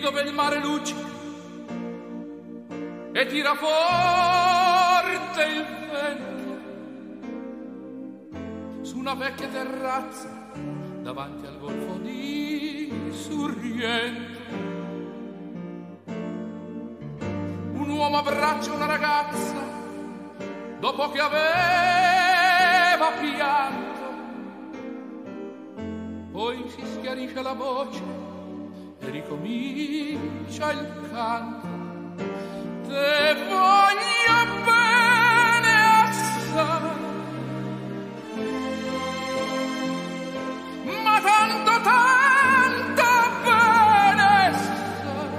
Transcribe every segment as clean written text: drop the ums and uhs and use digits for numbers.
dove il mare luccica e tira forte il vento, su una vecchia terrazza davanti al golfo di Sorrento. Un uomo abbraccia una ragazza dopo che aveva pianto, poi si schiarisce la voce e ricomincia il canto. Te voglio bene assai, ma tanto tanto bene sai.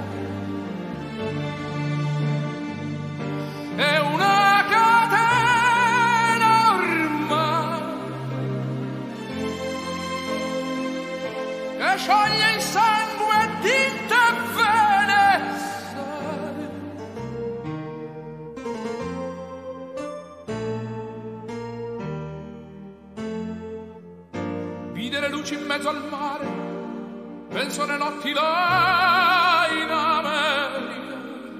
È una catena ormai che scioglie il sangue di te bene sai. Vide le luci in mezzo al mare, penso alle notti là in America,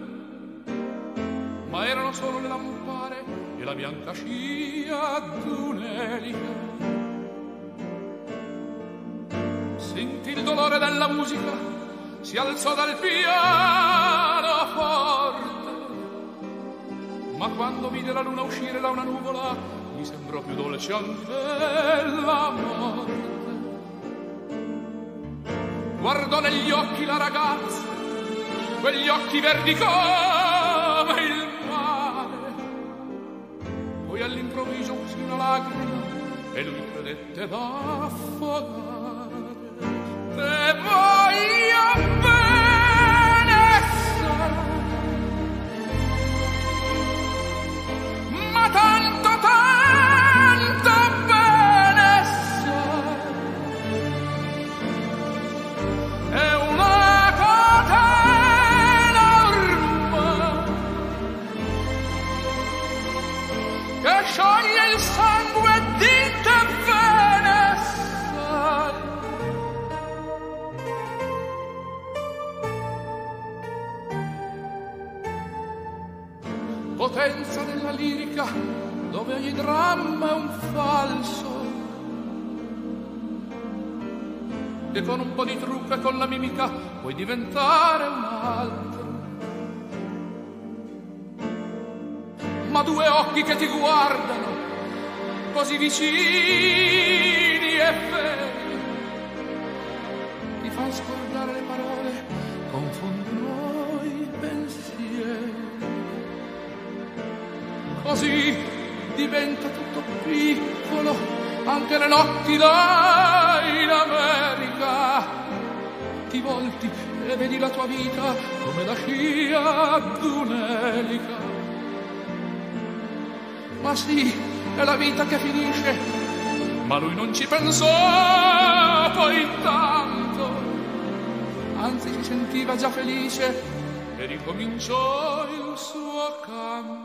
ma erano solo le lampare e la bianca scia d'un'elica. Sentì il dolore della musica, si alzò dal pianoforte, ma quando vide la luna uscire da una nuvola gli sembrò più dolce anche la morte. Guardò negli occhi la ragazza, quegli occhi verdi come il mare, poi all'improvviso uscì una lacrima e lui credette d'affogare. Te voglio bene sai, ma tanto tanto bene sai. È una catena ormai che scioglie il sangue di te bene sai. Potenza della lirica dove ogni dramma è un falso, e con un po' di trucco e con la mimica puoi diventare un altro. Ma due occhi che ti guardano così vicini e veri ti fanno scordare le parole, confondono i pensieri. Così diventa tutto piccolo, anche le notti là in America. Ti volti e vedi la tua vita come la scia d'un'elica. Ma sì, è la vita che finisce, ma lui non ci pensò poi tanto, anzi si sentiva già felice e ricominciò il suo canto.